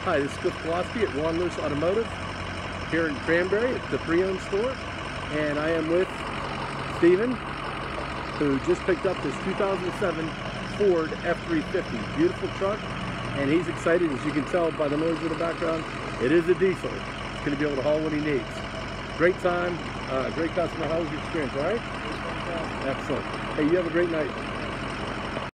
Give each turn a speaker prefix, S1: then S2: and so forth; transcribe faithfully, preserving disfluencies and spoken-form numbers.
S1: Hi, this is Cliff Kowalski at Juan Lewis Automotive here in Cranberry at the pre-owned store, and I am with Steven, who just picked up this two thousand seven Ford F three fifty. Beautiful truck, and he's excited, as you can tell by the noise in the background. It is a diesel. It's going to be able to haul what he needs. Great time, uh, great customer. How was your experience, all right? Excellent. Hey, you have a great night.